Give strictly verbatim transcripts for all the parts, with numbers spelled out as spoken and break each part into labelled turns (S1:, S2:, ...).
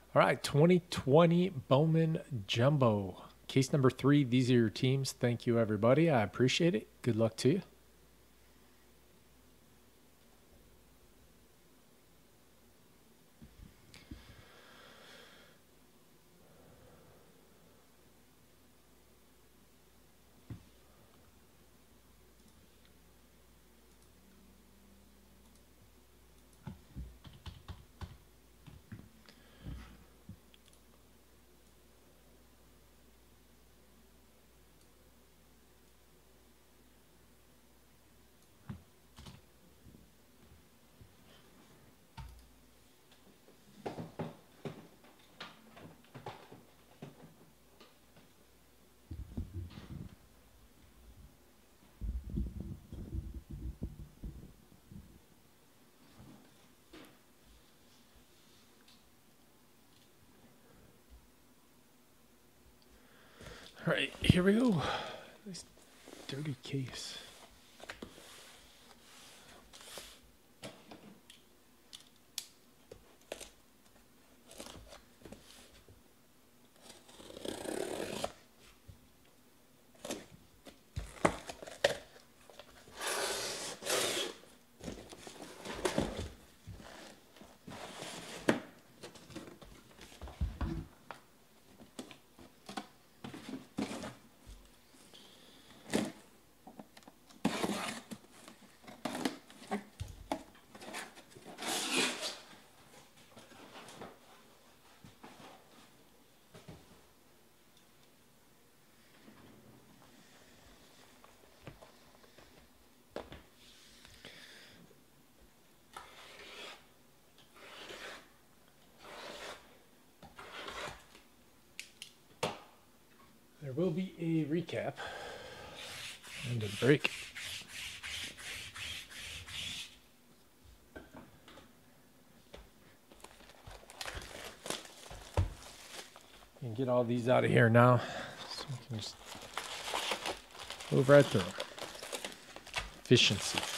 S1: All right, twenty twenty Bowman Jumbo. Case number three. These are your teams. Thank you, everybody. I appreciate it. Good luck to you. All right, here we go. Nice dirty case. There will be a recap and a break. You can get all these out of here now, so we can just move right through them. Efficiency.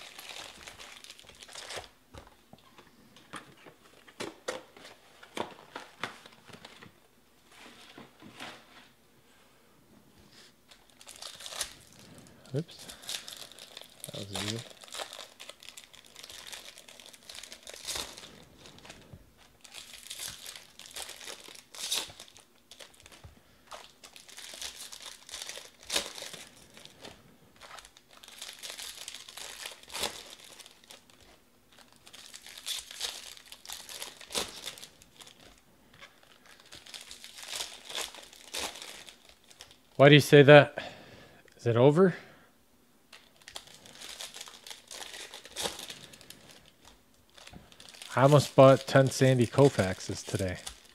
S1: Oops. That was easy. Why do you say that? Is it over? I almost bought ten Sandy Koufaxes today.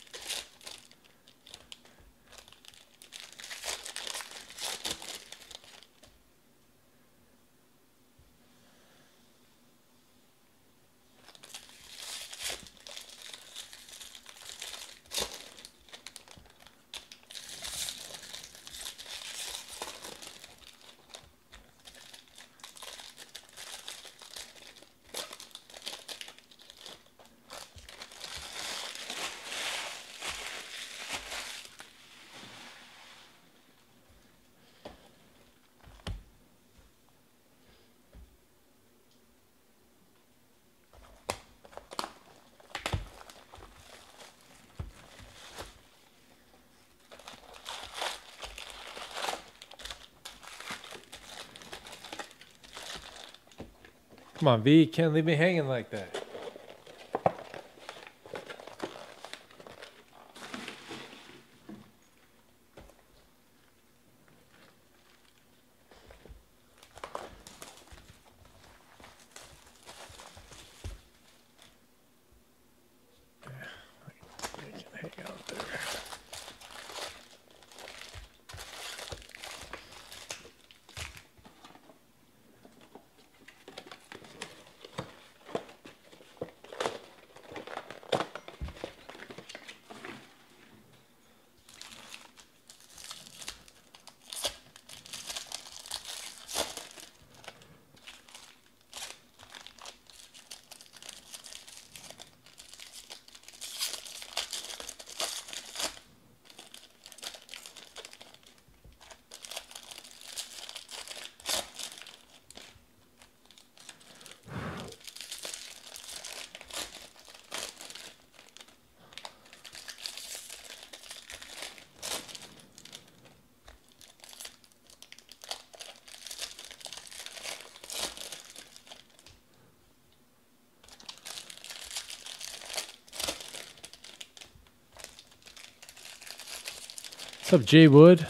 S1: Come on, V. You can't leave me hanging like that. Hang out there. What's up, Jay Wood?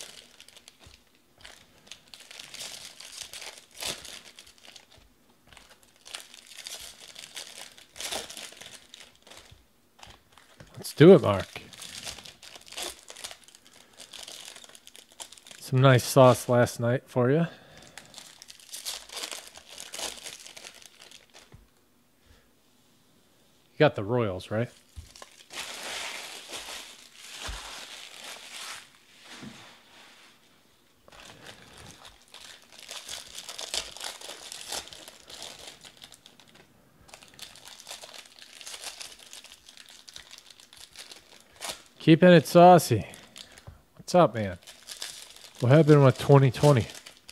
S1: Let's do it, Mark. Some nice sauce last night for you. You got the Royals, right? Keeping it saucy. What's up, man? What happened with twenty twenty?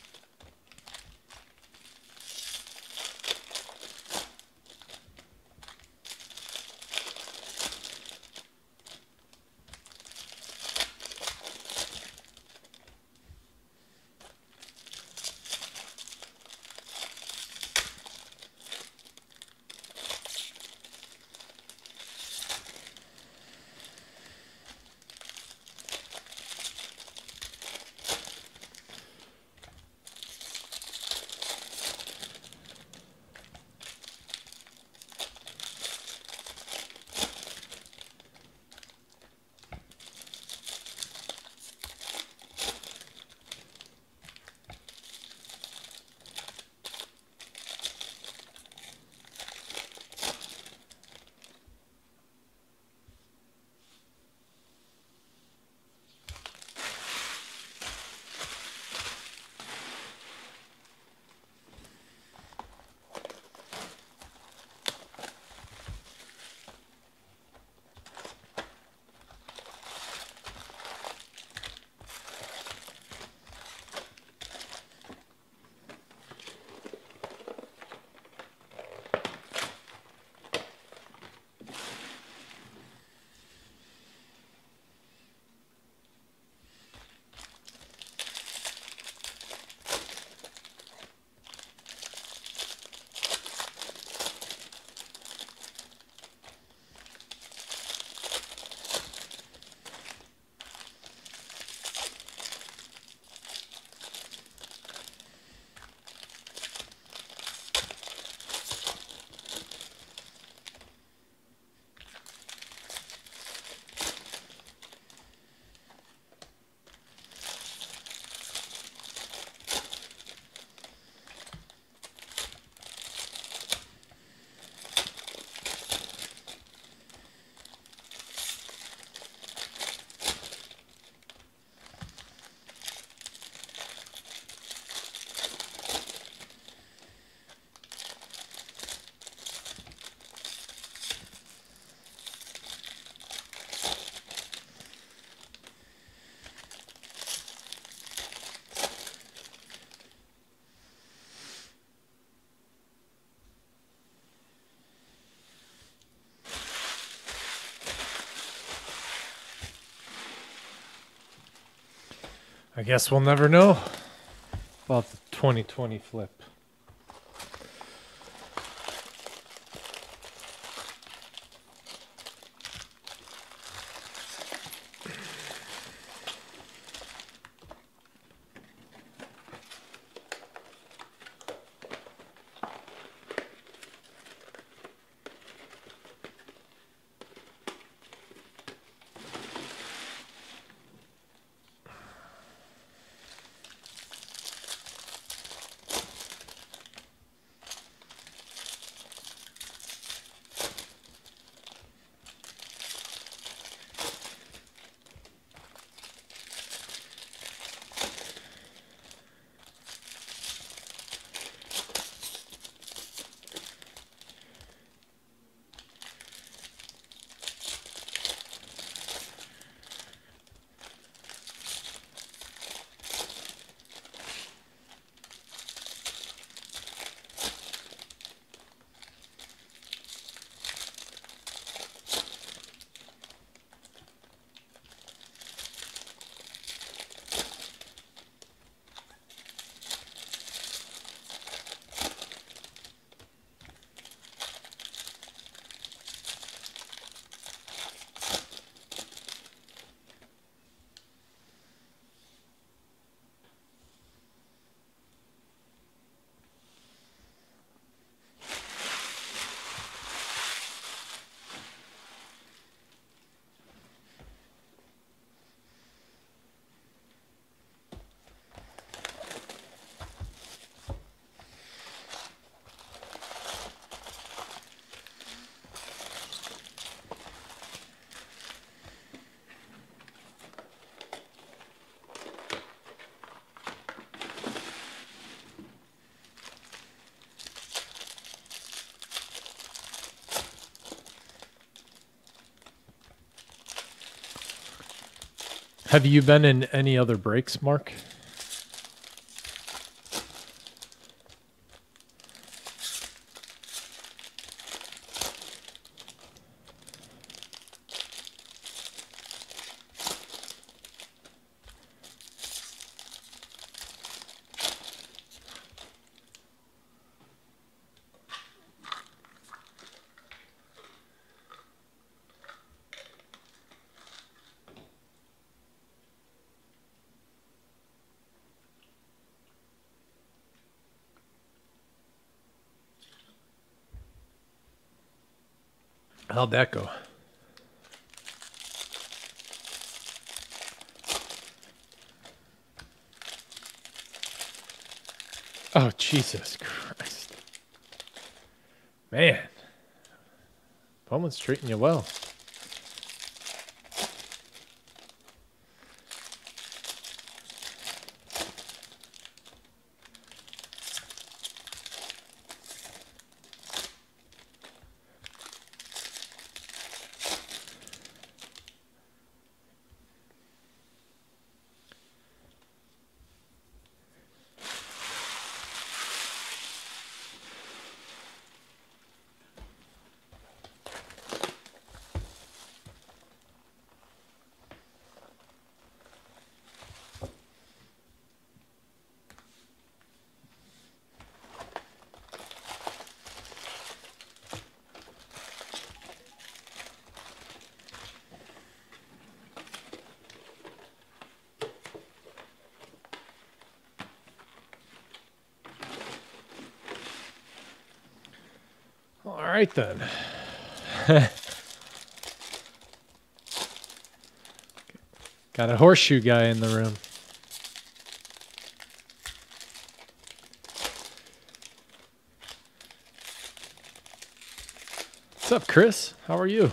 S1: I guess we'll never know about the twenty twenty flip. Have you been in any other breaks, Mark? How'd that go? Oh, Jesus Christ. Man. Bowman's treating you well. All right, then. Got a horseshoe guy in the room. What's up, Chris? How are you?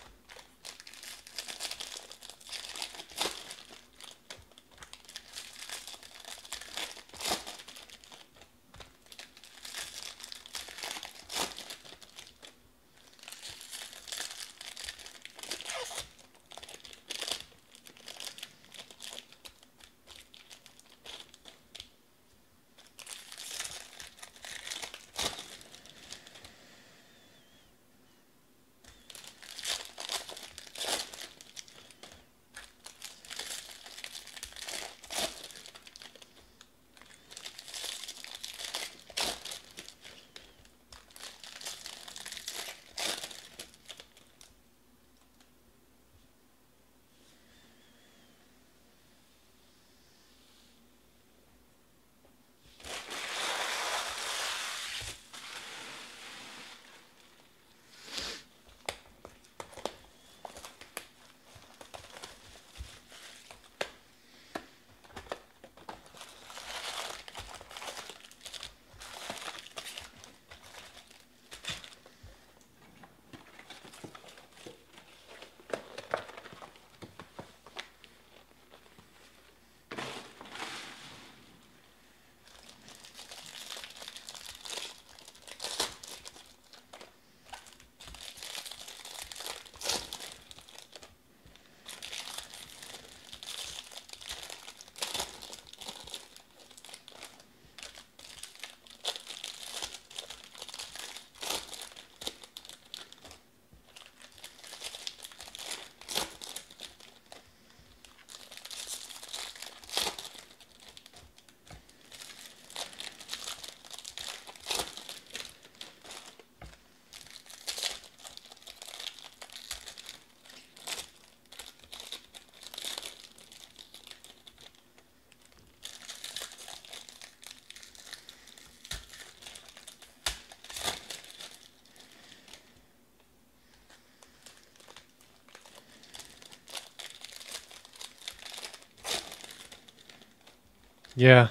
S1: Yeah.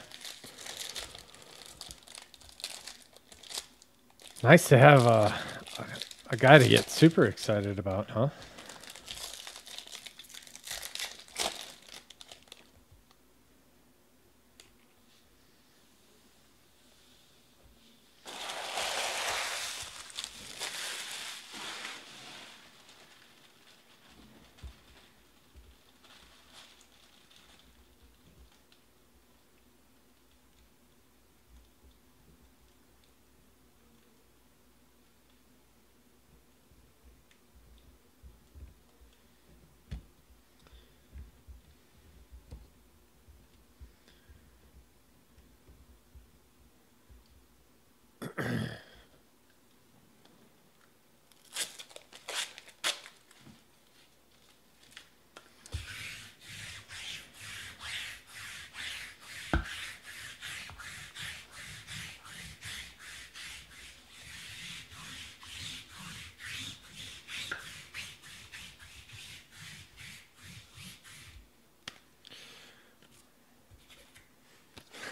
S1: Nice to have a, a, a guy to get super excited about, huh?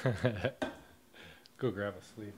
S1: Go grab a sleeve.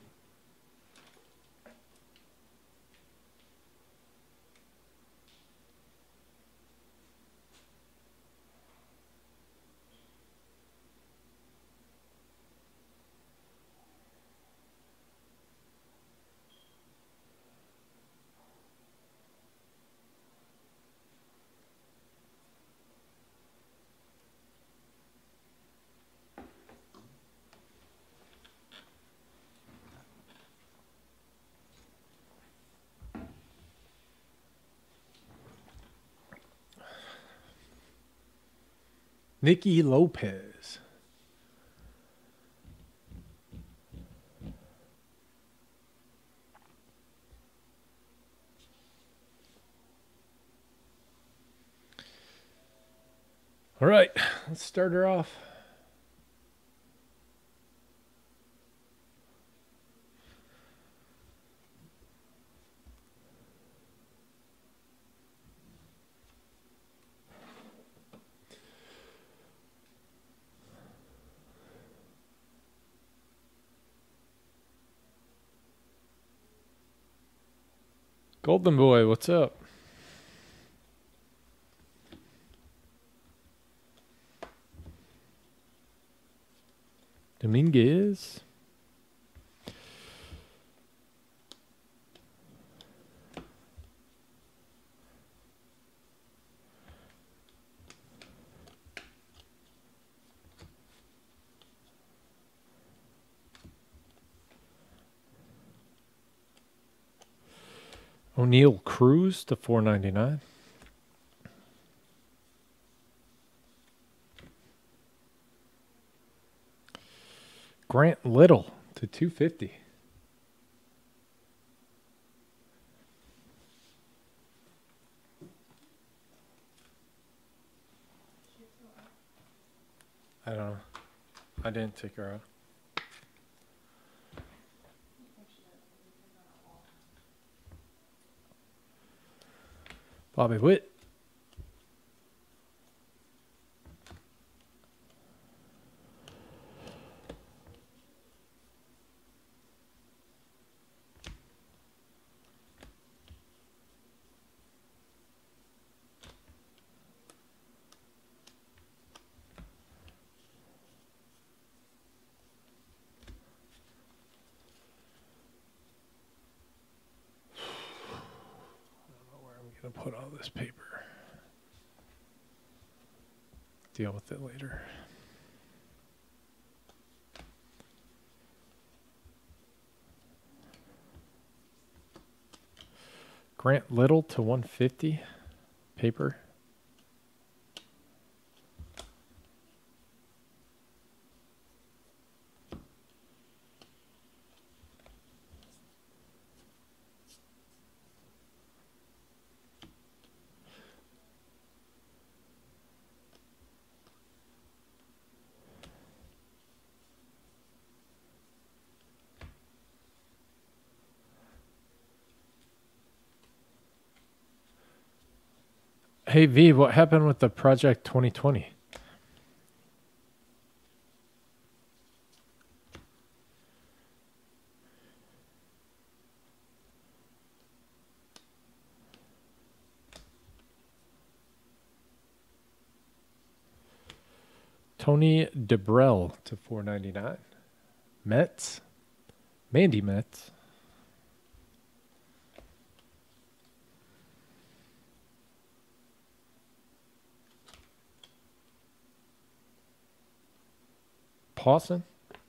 S1: Nicky Lopez. All right, let's start her off. Golden Boy, what's up? Dominguez. O'Neal Cruz to four ninety-nine. Grant Little to two fifty. I don't know. I didn't take her out. Bobby Witt. Gonna put all this paper. Deal with it later. Grant Little to one fifty. Paper. Hey V, what happened with the Project twenty twenty? Tony DeBrell to four ninety-nine. Mets. Mandy Mets. Pawson.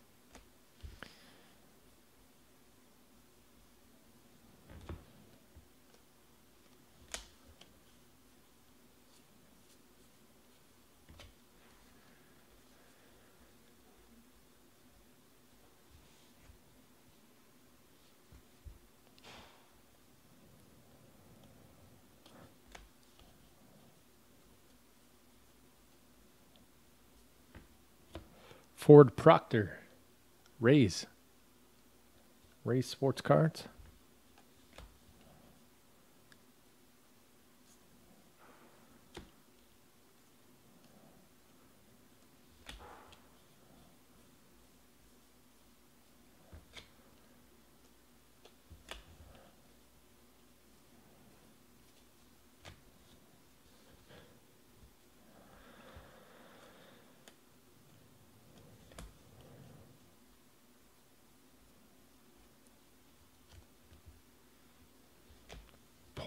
S1: Ford Proctor. Rays. Rays Sports Cards.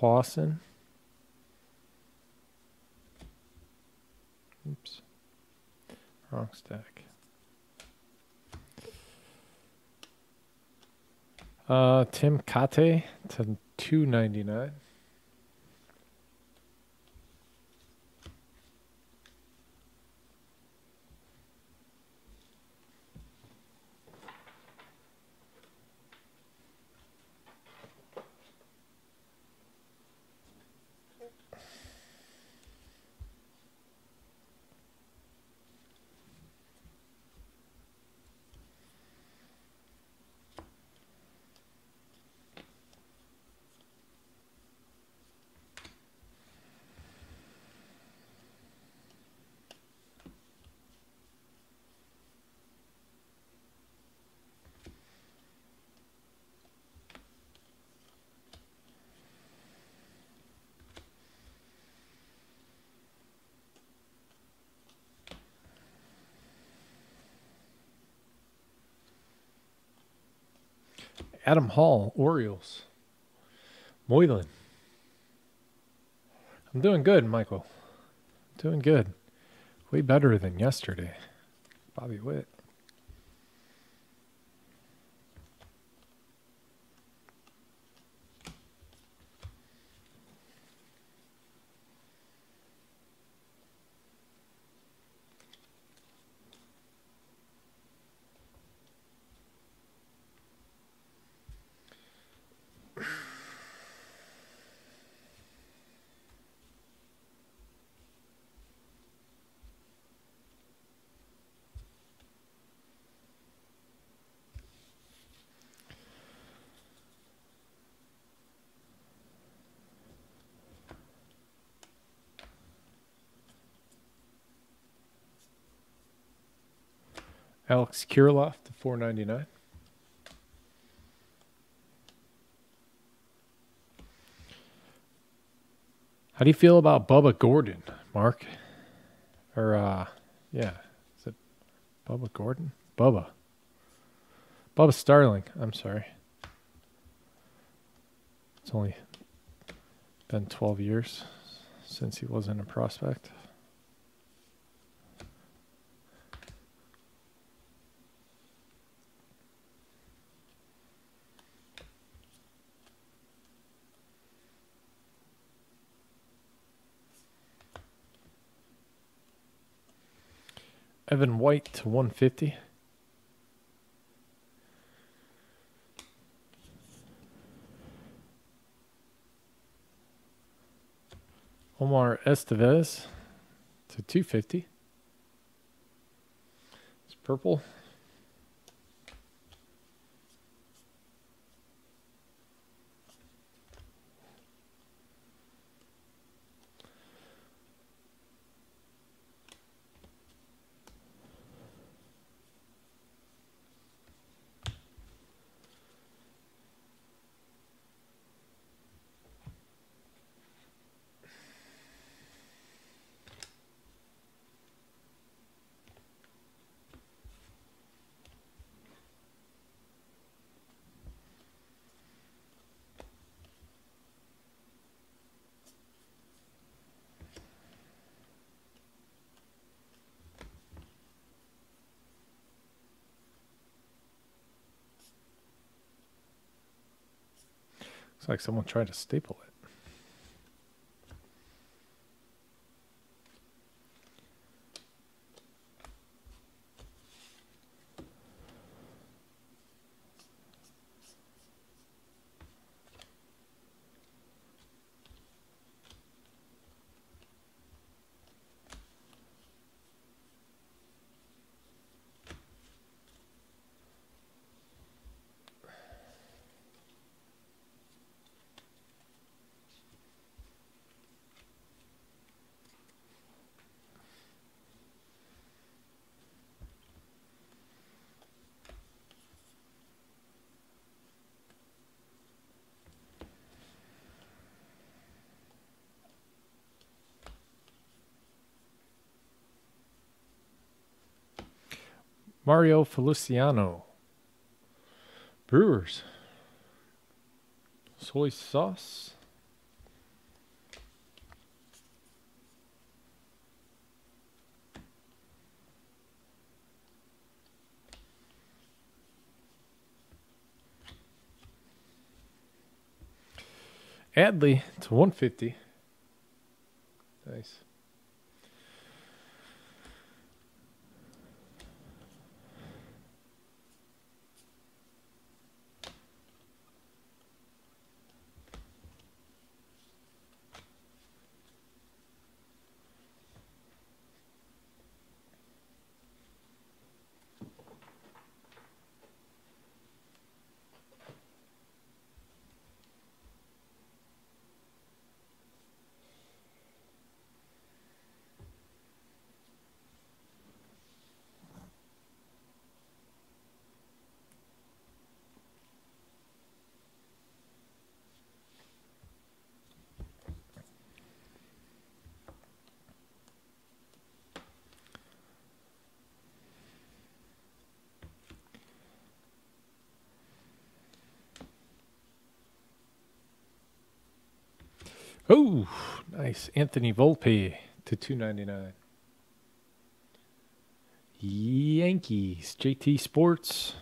S1: Clausen. Oops. Wrong stack. Uh, Tim Kate to two ninety-nine. Adam Hall, Orioles. Moylan. I'm doing good, Michael. Doing good. Way better than yesterday. Bobby Witt. Alex Kirilloff to four ninety-nine. How do you feel about Bubba Gordon, Mark? Or, uh, yeah, is it Bubba Gordon? Bubba. Bubba Starling, I'm sorry. It's only been twelve years since he wasn't a prospect. Evan White to one fifty. Omar Estevez to two fifty. It's purple. Looks like someone tried to staple it. Mario Feliciano. Brewers. Soy sauce. Adley to one fifty. Nice. Oh, nice. Anthony Volpe to two ninety-nine. Yankees, J T Sports.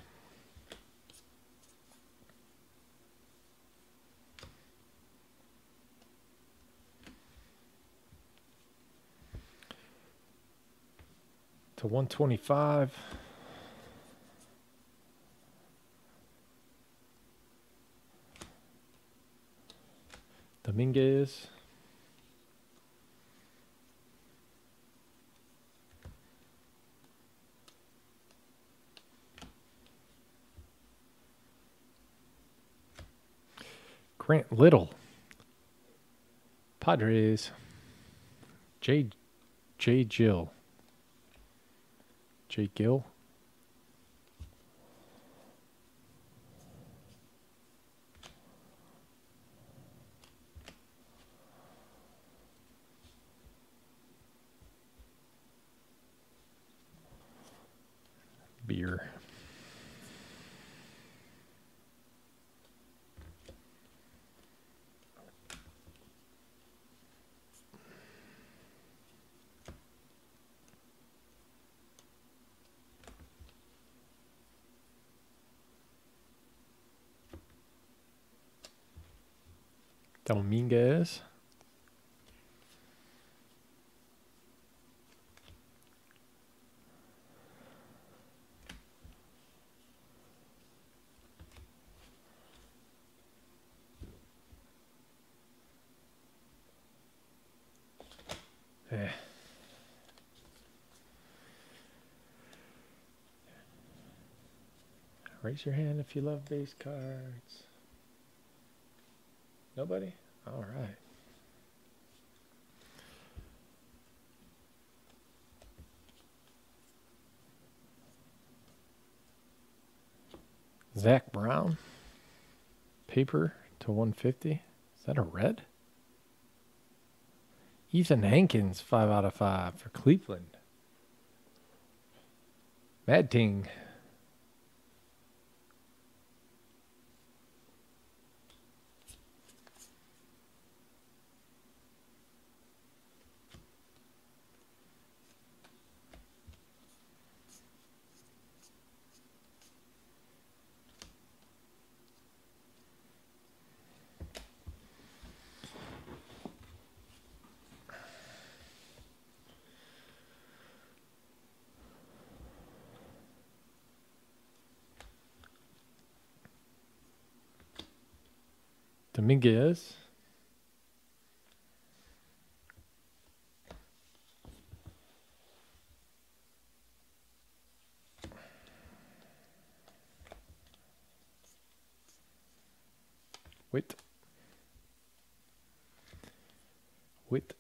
S1: To one twenty-five. Dominguez. Grant Little. Padres. J. J. Gill. J. Gill. Beer. Dominguez. Eh. Raise your hand if you love base cards. Nobody? All right. Zach Brown. Paper to one fifty. Is that a red? Ethan Hankins, five out of five for Cleveland. Mad Ting. Dominguez. Wait. Wait.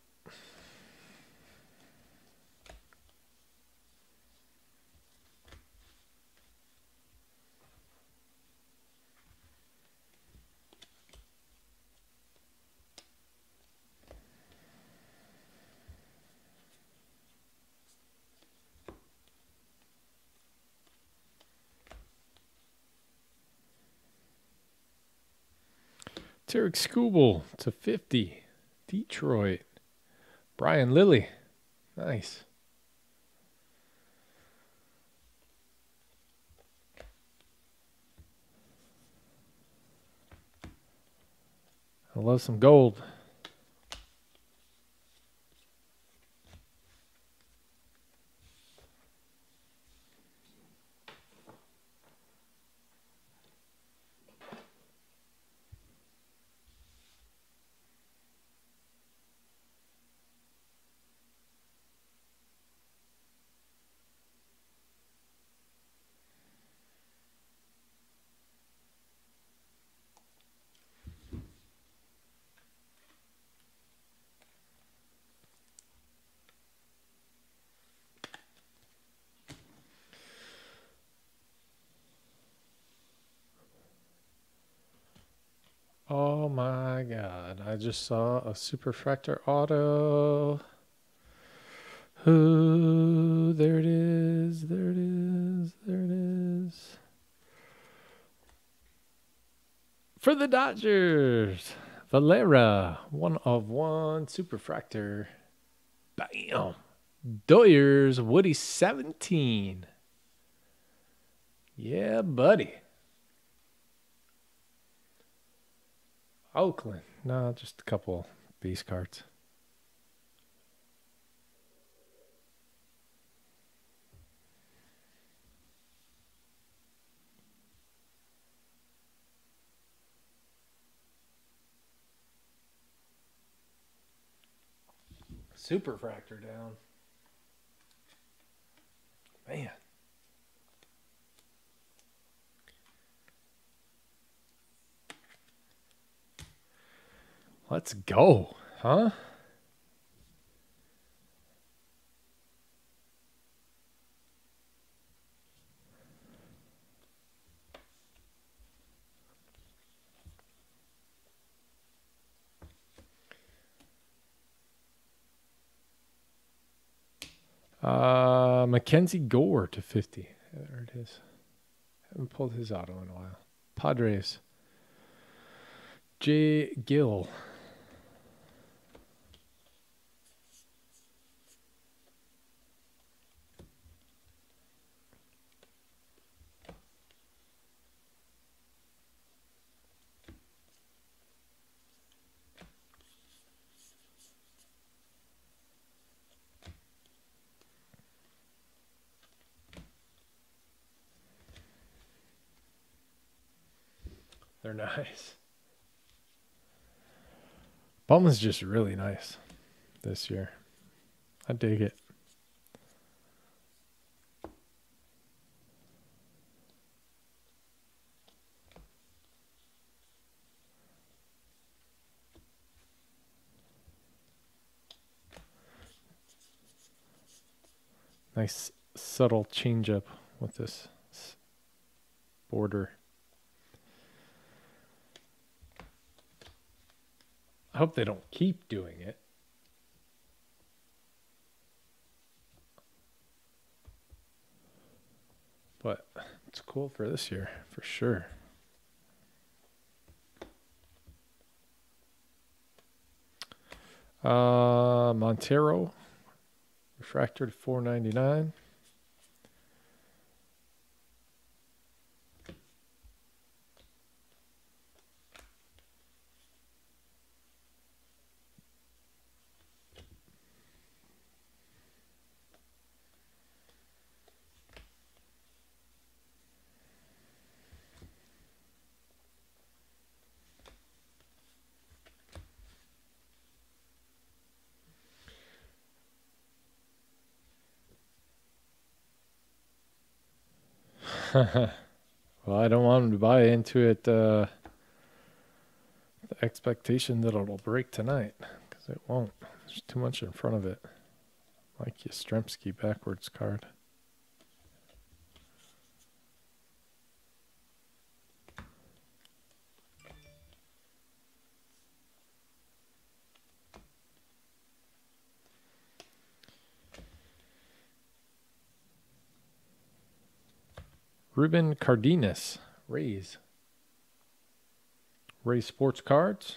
S1: Tarek Skubal to fifty. Detroit. Brian Lilly. Nice. love some gold. Oh my god, I just saw a Superfractor auto. Ooh, there it is, there it is, there it is. For the Dodgers, Valera, one of one Superfractor. Bam! Doyers, Woody seventeen. Yeah, buddy. Oakland. No, just a couple base cards. Superfractor down. Man. Let's go, huh? Uh, Mackenzie Gore to fifty. There it is. Haven't pulled his auto in a while. Padres. J. Gill. They're nice. Bowman's just really nice this year. I dig it. Nice subtle change up with this border. I hope they don't keep doing it. But it's cool for this year, for sure. Uh, Montero, refractor to four ninety-nine. Well, I don't want him to buy into it. Uh, the expectation that it'll break tonight, because it won't. There's too much in front of it. Like Yastrzemski backwards card. Ruben Cardenas, Rays. Rays Sports Cards.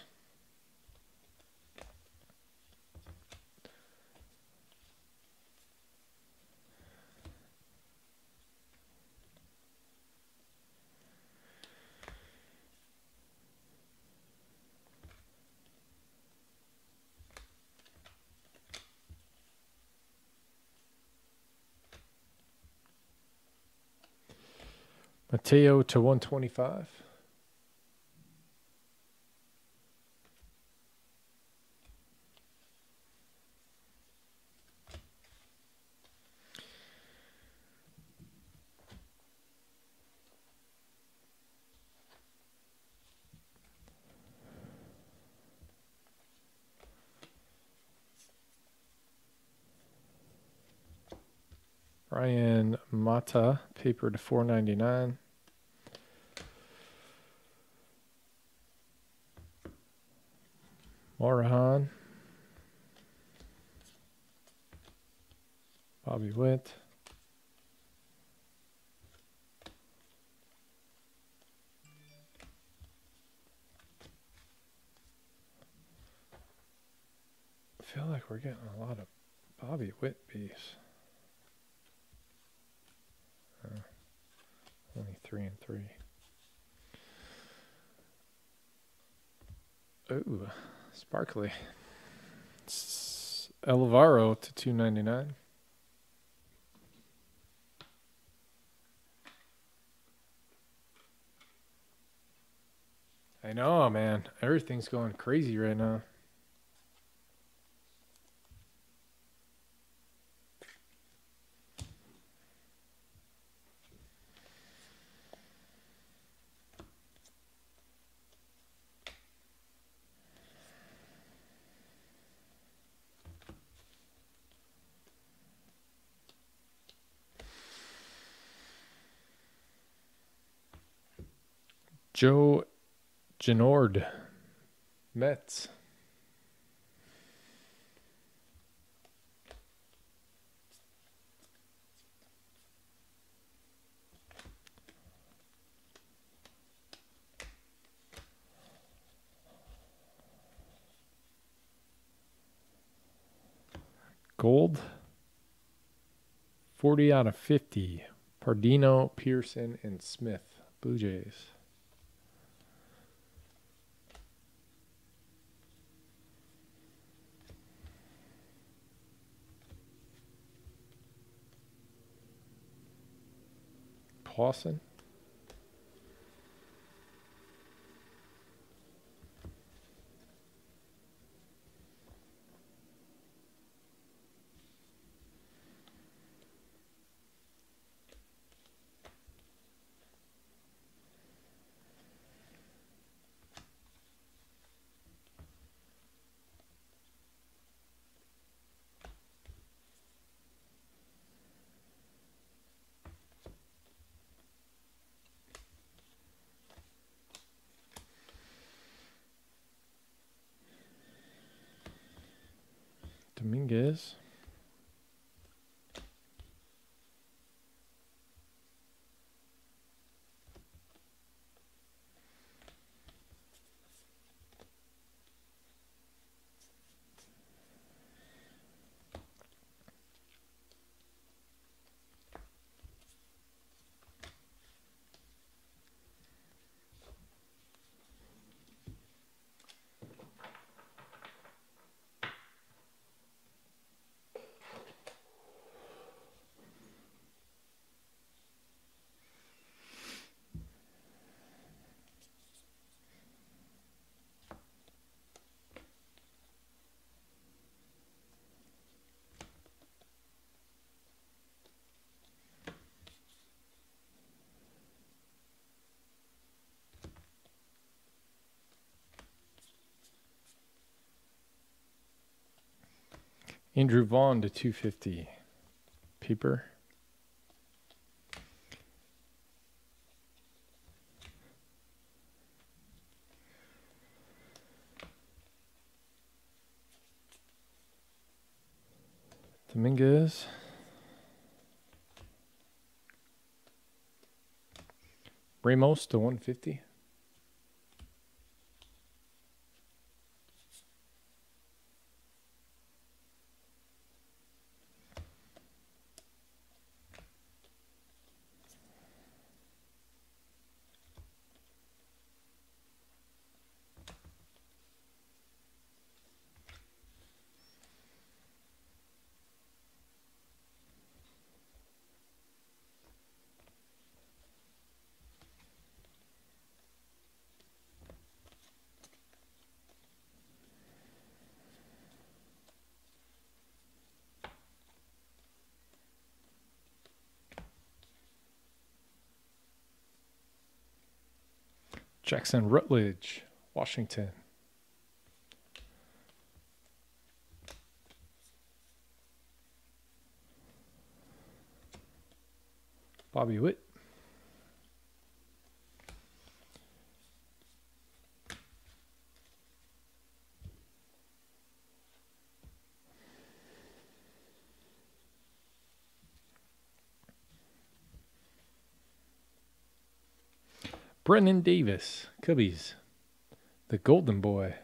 S1: Mateo to one twenty-five. Ryan Mata, paper to four ninety-nine. Morahan. Bobby Witt. I feel like we're getting a lot of Bobby Witt bees. Uh, only three and three. Ooh, sparkly. It's Elvaro to two ninety-nine. I know, man. Everything's going crazy right now. Joe Genord, Mets. Gold. forty out of fifty. Pardino, Pearson, and Smith. Blue Jays. Clausen. Dominguez. Andrew Vaughn to two fifty. Peeper. Dominguez. Ramos to one fifty. Jackson Rutledge, Washington. Bobby Witt. Brennan Davis, Cubbies. The Golden Boy.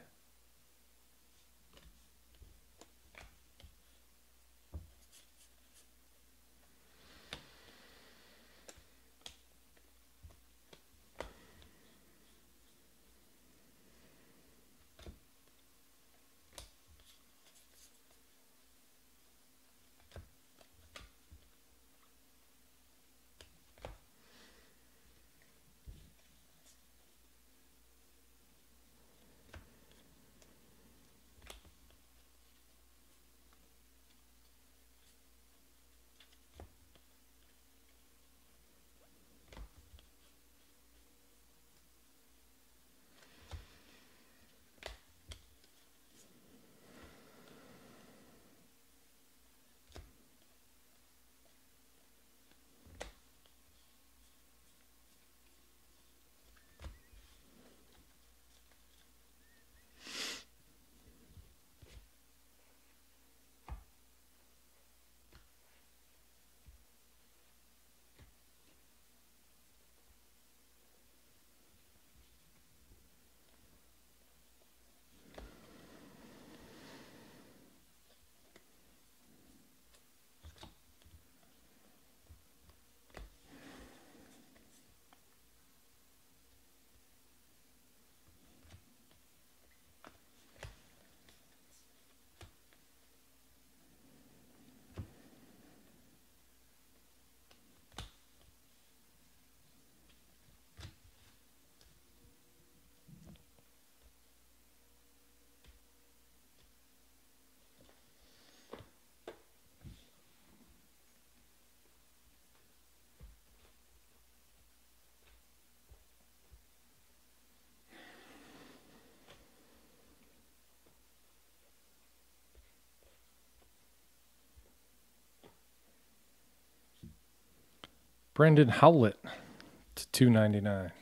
S1: Brandon Howlett to two ninety-nine.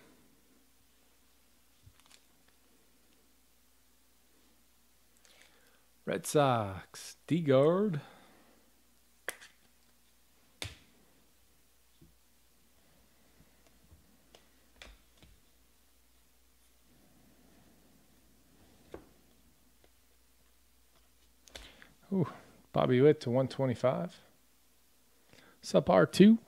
S1: Red Sox, D-Guard. Ooh, Bobby Witt to one twenty-five. Sup R two.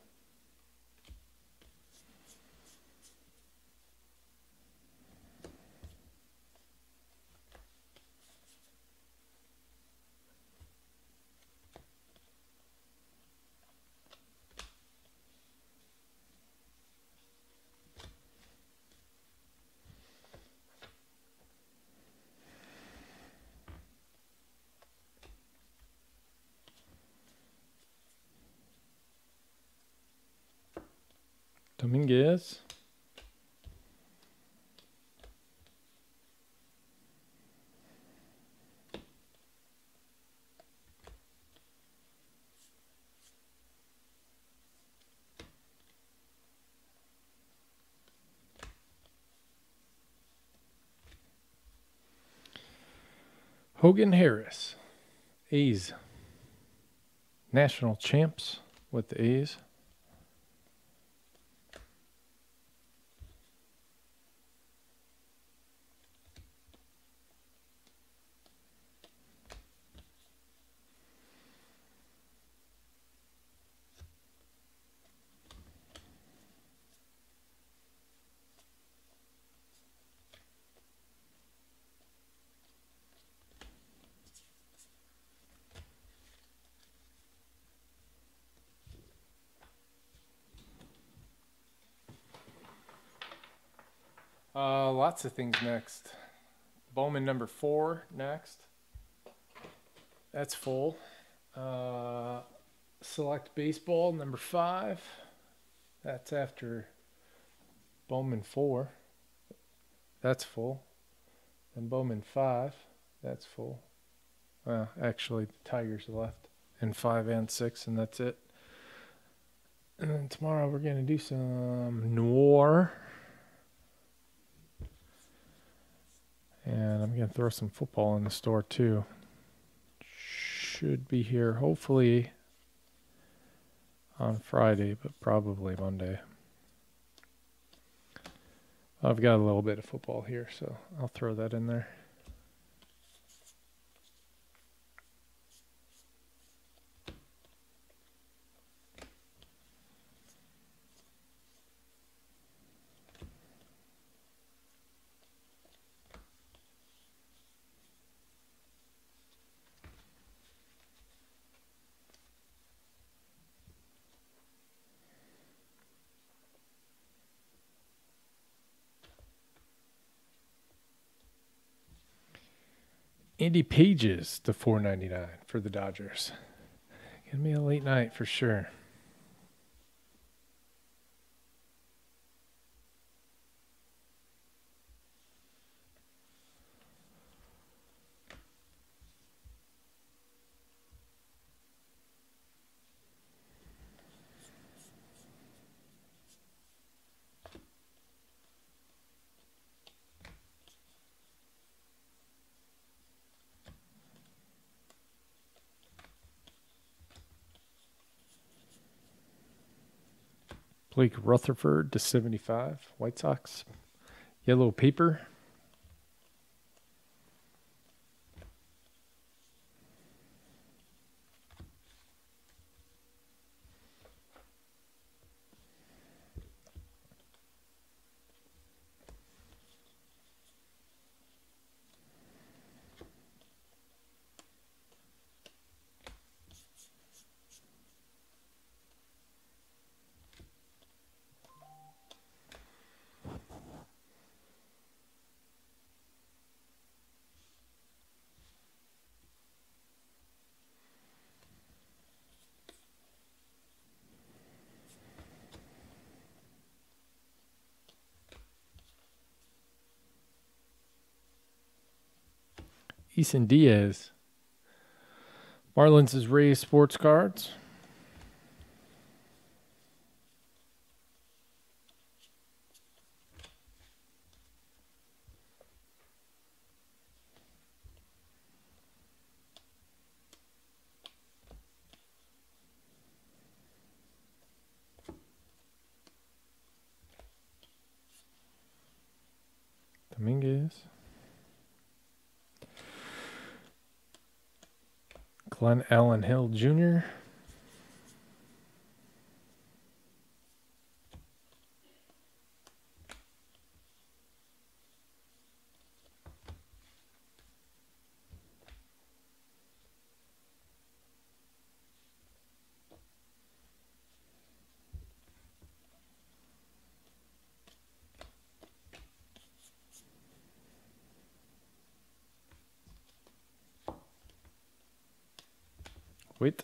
S1: Dominguez. Hogan Harris. A's. National champs with the A's. Uh, lots of things next. Bowman number four next. That's full. Uh, select baseball number five. That's after Bowman four. That's full. And Bowman five. That's full. Well, actually, the Tigers left. And five and six, and that's it. And then tomorrow we're going to do some Noir. And I'm going to throw some football in the store too. Should be here hopefully on Friday, but probably Monday. I've got a little bit of football here, so I'll throw that in there. Andy Pages to four ninety-nine for the Dodgers. Gonna be a late night for sure. Blake Rutherford to seventy-five. White Sox. Yellow paper. Eason Diaz. Marlins is Rays sports cards. Dominguez. Glenn Allen Hill Junior Wait.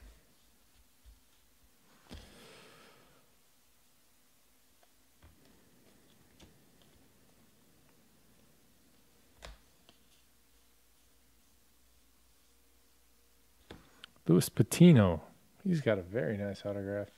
S1: Luis Patino. He's got a very nice autograph.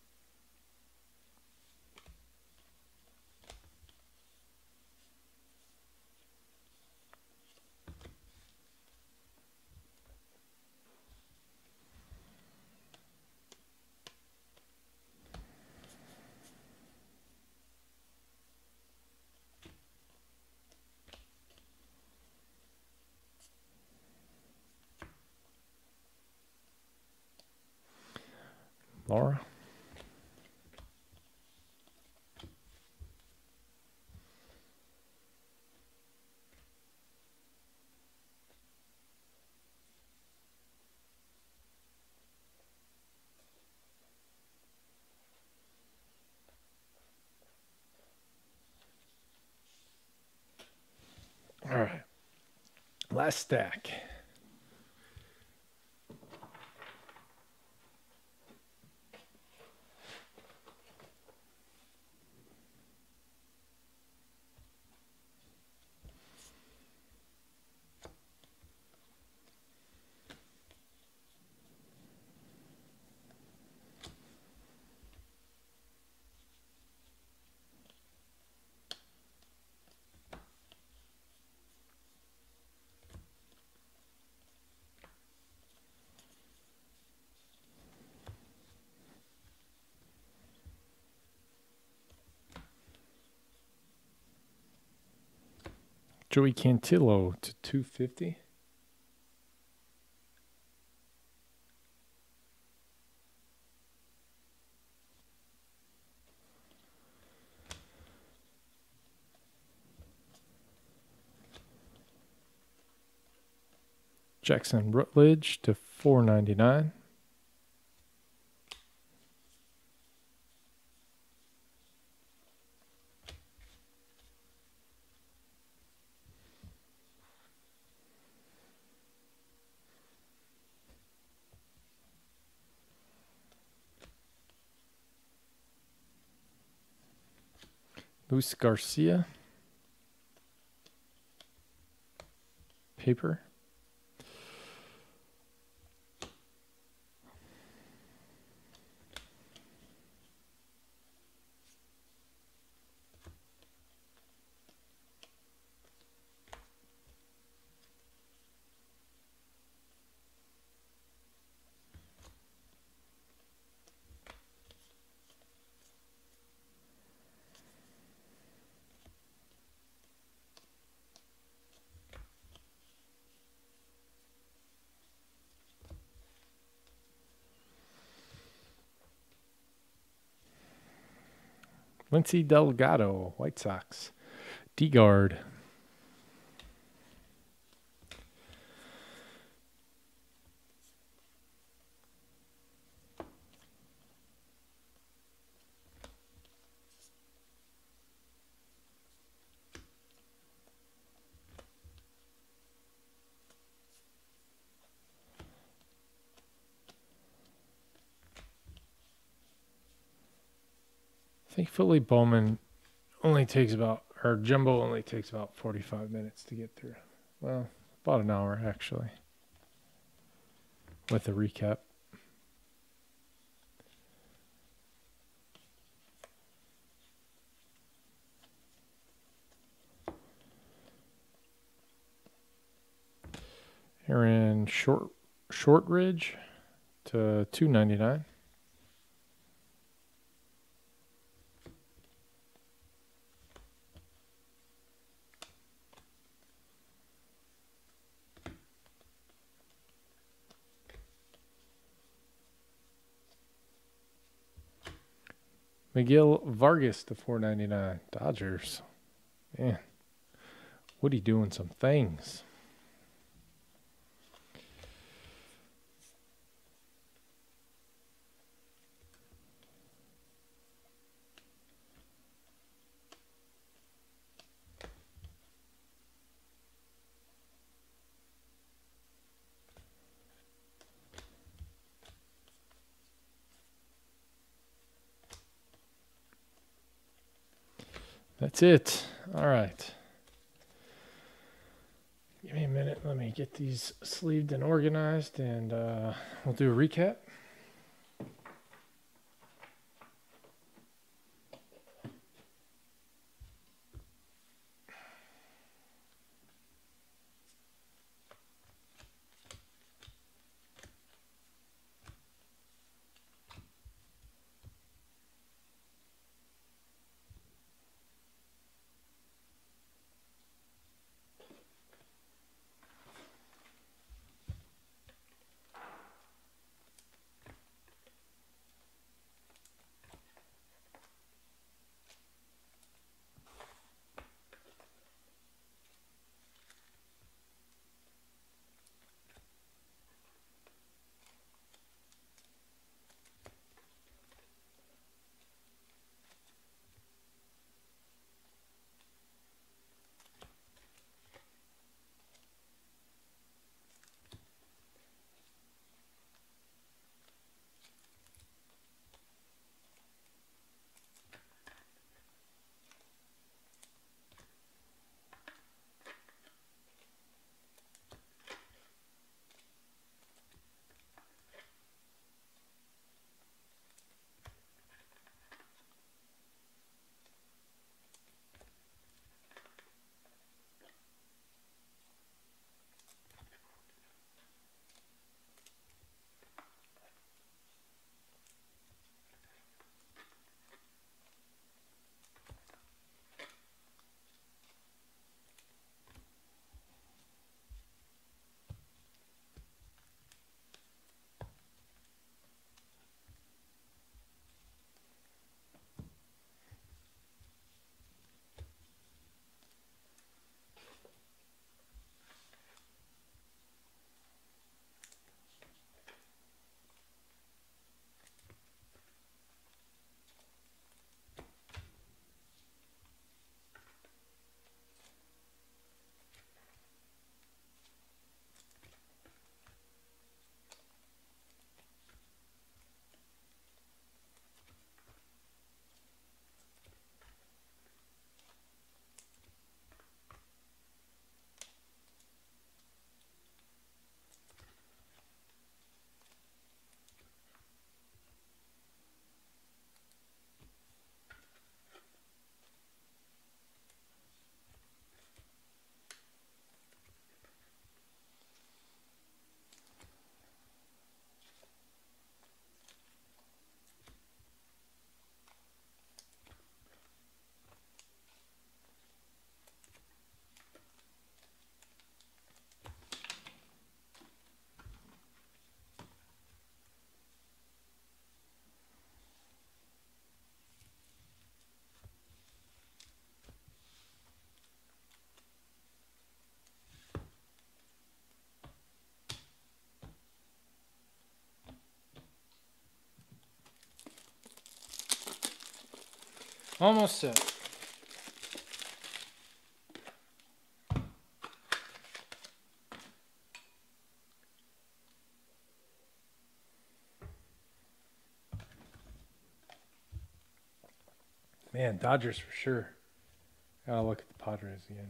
S1: Laura. All right. Last stack. Joey Cantillo to two fifty. Jackson Rutledge to four ninety-nine. Luis Garcia. Paper. Lindsey Delgado, White Sox. D-Guard. Thankfully, Bowman only takes about, or Jumbo only takes about forty-five minutes to get through. Well, about an hour, actually, with a recap. Aaron Short Shortridge to two ninety-nine. Miguel Vargas to four ninety-nine. Dodgers. Man, Woody doing some things. That's it. All right. Give me a minute. Let me get these sleeved and organized, and uh, we'll do a recap. Almost set. Man, Dodgers for sure. Gotta look at the Padres again.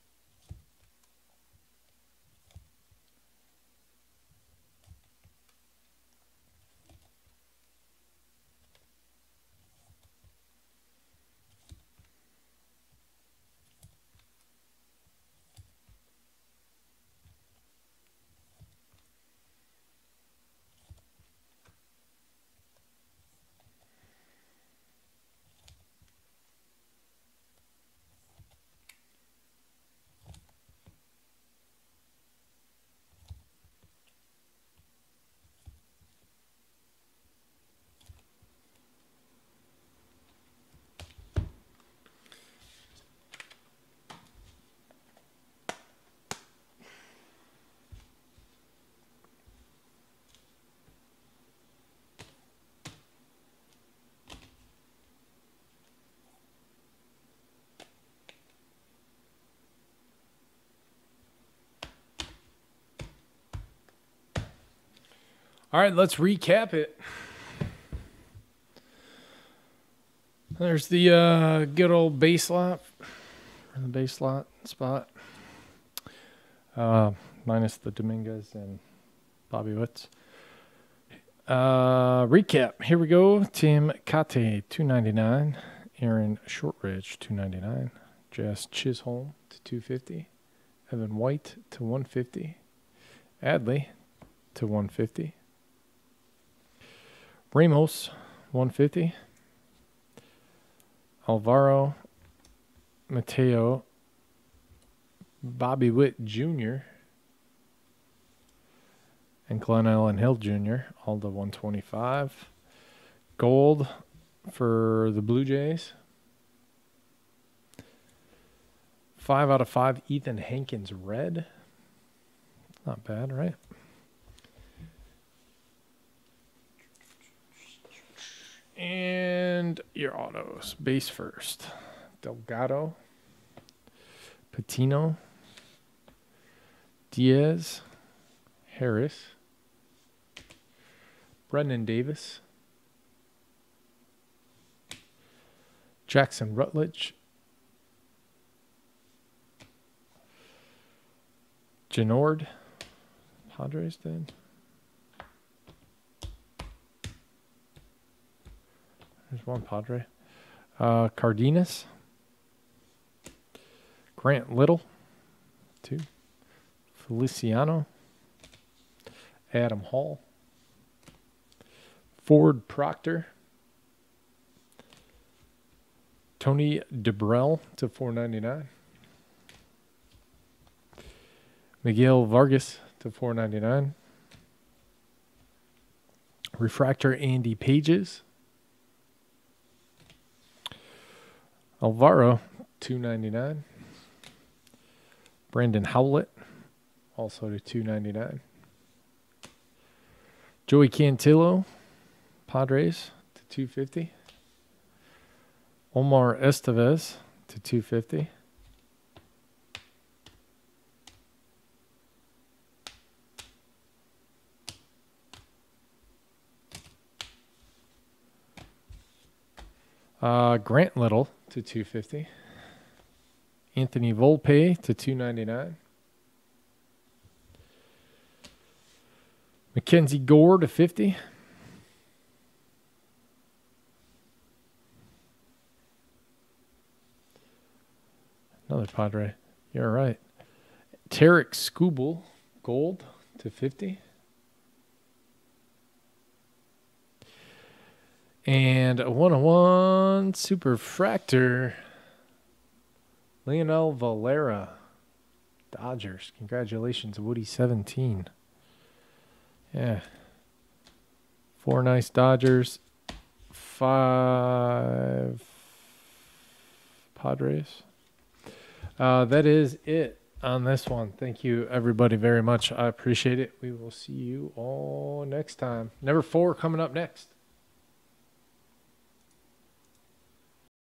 S1: All right, let's recap it. There's the uh, good old base lot, the base lot spot, uh, minus the Dominguez and Bobby Witts. Uh, recap. Here we go. Tim Kate, two ninety-nine. Aaron Shortridge, two ninety-nine. Jess Chisholm to two fifty. Evan White to one fifty. Adley to one fifty. Ramos, one fifty. Alvaro, Mateo, Bobby Witt Junior, and Glenn Allen Hill Junior, all to one twenty-five. Gold for the Blue Jays. Five out of five, Ethan Hankins red. Not bad, right? And your autos. Base first. Delgado. Patino. Diaz. Harris. Brendan Davis. Jackson Rutledge. Genord. Padres did. There's one Padre. Uh, Cardenas. Grant Little. Two. Feliciano. Adam Hall. Ford Proctor. Tony DeBrell to four ninety-nine. Miguel Vargas to four ninety-nine. Refractor Andy Pages. Alvaro, two ninety-nine. Brandon Howlett, also to two ninety-nine. Joey Cantillo, Padres, to two fifty. Omar Estevez, to two fifty. Uh, Grant Little to two fifty. Anthony Volpe to two ninety-nine. Mackenzie Gore to fifty. Another Padre. You're right. Tarek Skubal, gold to fifty. And a one oh one Superfractor, Leonel Valera, Dodgers. Congratulations, Woody seventeen. Yeah. Four nice Dodgers. Five Padres. Uh, that is it on this one. Thank you, everybody, very much. I appreciate it. We will see you all next time. Number four coming up next.